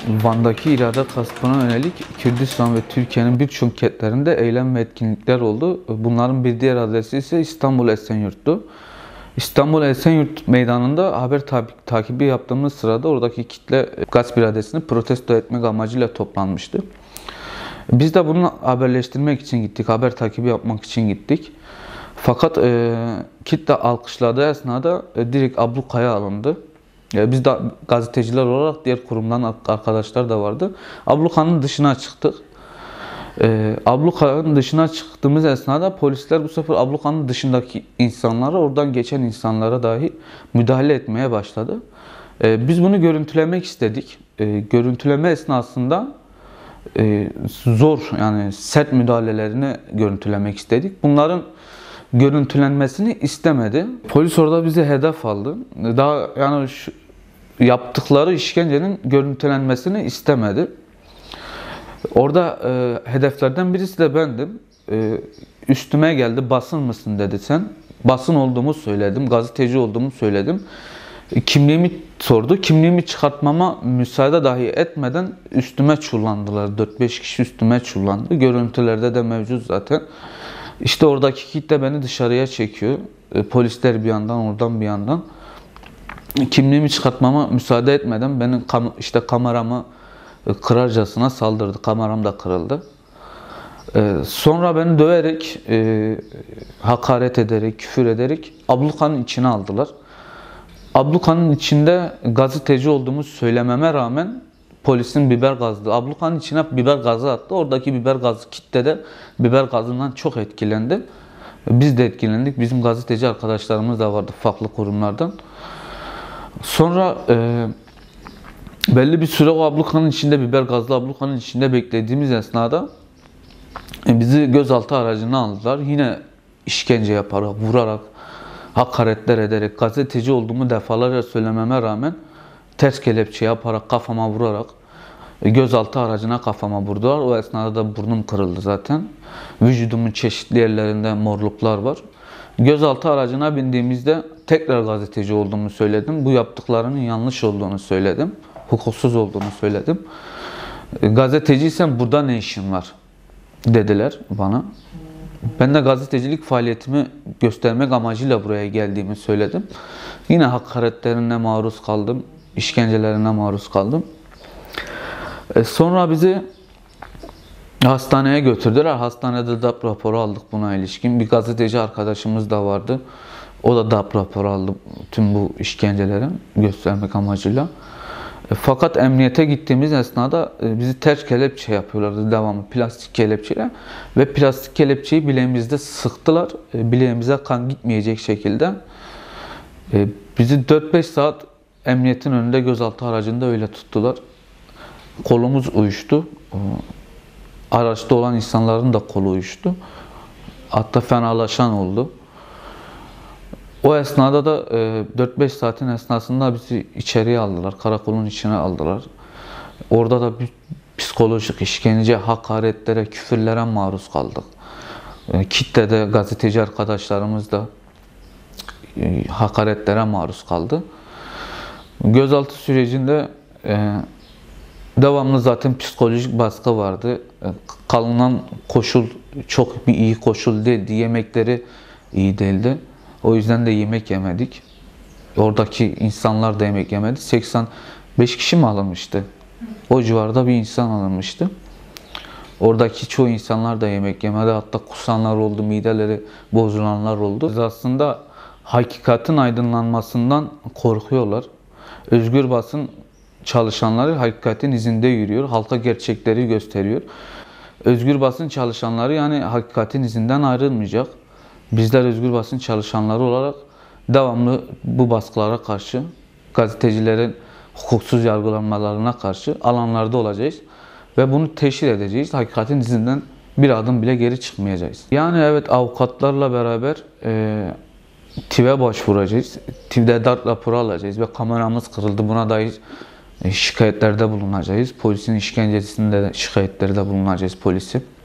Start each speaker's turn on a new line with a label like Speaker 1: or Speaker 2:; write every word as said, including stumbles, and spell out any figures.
Speaker 1: Van'daki irade gaspına yönelik Kürdistan ve Türkiye'nin birçok kentlerinde eylem ve etkinlikler oldu. Bunların bir diğer adresi ise İstanbul Esenyurt'tu. İstanbul Esenyurt Meydanı'nda haber takibi yaptığımız sırada oradaki kitle gasp iradesini protesto etmek amacıyla toplanmıştı. Biz de bunu haberleştirmek için gittik, haber takibi yapmak için gittik. Fakat e, kitle alkışladığı esnada e, direkt ablukaya alındı. E, biz de gazeteciler olarak diğer kurumdan arkadaşlar da vardı. Ablukanın dışına çıktık. E, ablukanın dışına çıktığımız esnada polisler bu sefer ablukanın dışındaki insanlara, oradan geçen insanlara dahi müdahale etmeye başladı. E, biz bunu görüntülemek istedik. E, görüntüleme esnasında e, zor, yani sert müdahalelerini görüntülemek istedik. Bunların görüntülenmesini istemedi. Polis orada bizi hedef aldı. Daha yani şu, yaptıkları işkencenin görüntülenmesini istemedi. Orada e, hedeflerden birisi de bendim. E, üstüme geldi, basın mısın dedi sen. Basın olduğumu söyledim, gazeteci olduğumu söyledim. E, kimliğimi sordu. Kimliğimi çıkartmama müsaade dahi etmeden üstüme çullandılar. dört beş kişi üstüme çullandı. Görüntülerde de mevcut zaten. İşte oradaki kitle beni dışarıya çekiyor. E, polisler bir yandan, oradan bir yandan. Kimliğimi çıkartmama müsaade etmeden benim kam işte kameramı e, kırarcasına saldırdı. Kameram da kırıldı. E, sonra beni döverek, e, hakaret ederek, küfür ederek ablukanın içine aldılar. Ablukanın içinde gazeteci olduğumu söylememe rağmen polisin biber gazı, ablukanın içine biber gazı attı. Oradaki biber gazı kitle de biber gazından çok etkilendi. Biz de etkilendik. Bizim gazeteci arkadaşlarımız da vardı farklı kurumlardan. Sonra e, belli bir süre o ablukanın içinde, biber gazlı ablukanın içinde beklediğimiz esnada e, bizi gözaltı aracına aldılar. Yine işkence yaparak, vurarak, hakaretler ederek, gazeteci olduğumu defalarca söylememe rağmen ters kelepçe yaparak, kafama vurarak gözaltı aracına kafama vurdular. O esnada da burnum kırıldı zaten. Vücudumun çeşitli yerlerinde morluklar var. Gözaltı aracına bindiğimizde tekrar gazeteci olduğumu söyledim. Bu yaptıklarının yanlış olduğunu söyledim. Hukuksuz olduğunu söyledim. Gazeteciysen burada ne işin var dediler bana. Ben de gazetecilik faaliyetimi göstermek amacıyla buraya geldiğimi söyledim. Yine hakaretlerine maruz kaldım. İşkencelerine maruz kaldım. E sonra bizi hastaneye götürdüler. Hastanede D A P raporu aldık buna ilişkin. Bir gazeteci arkadaşımız da vardı. O da D A P raporu aldı tüm bu işkenceleri göstermek amacıyla. E, fakat emniyete gittiğimiz esnada e, bizi ters kelepçe yapıyorlardı devamlı, plastik kelepçeyle. Ve plastik kelepçeyi bileğimizde sıktılar. E, bileğimize kan gitmeyecek şekilde. E, bizi dört beş saat emniyetin önünde gözaltı aracında öyle tuttular. Kolumuz uyuştu. Araçta olan insanların da kolu uyuştu. Hatta fenalaşan oldu. O esnada da dört beş saatin esnasında bizi içeriye aldılar. Karakolun içine aldılar. Orada da bir psikolojik işkence, hakaretlere, küfürlere maruz kaldık. Kitlede gazeteci arkadaşlarımız da hakaretlere maruz kaldı. Gözaltı sürecinde devamlı zaten psikolojik baskı vardı. Kalınan koşul çok bir iyi koşul değildi. Yemekleri iyi değildi. O yüzden de yemek yemedik. Oradaki insanlar da yemek yemedi. seksen beş kişi mi alınmıştı? O civarda bir insan alınmıştı. Oradaki çoğu insanlar da yemek yemedi. Hatta kusanlar oldu, mideleri bozulanlar oldu. Biz aslında hakikatin aydınlanmasından korkuyorlar. Özgür basın çalışanları hakikatin izinde yürüyor. Halka gerçekleri gösteriyor. Özgür basın çalışanları yani hakikatin izinden ayrılmayacak. Bizler özgür basın çalışanları olarak devamlı bu baskılara karşı, gazetecilerin hukuksuz yargılanmalarına karşı alanlarda olacağız. Ve bunu teşhir edeceğiz. Hakikatin izinden bir adım bile geri çıkmayacağız. Yani evet, avukatlarla beraber e, T İ V'e başvuracağız. T İ V'de D A P raporu alacağız ve kameramız kırıldı. Buna dair şikayetlerde bulunacağız. Polisin işkencesinde de şikayetlerde bulunacağız polisi.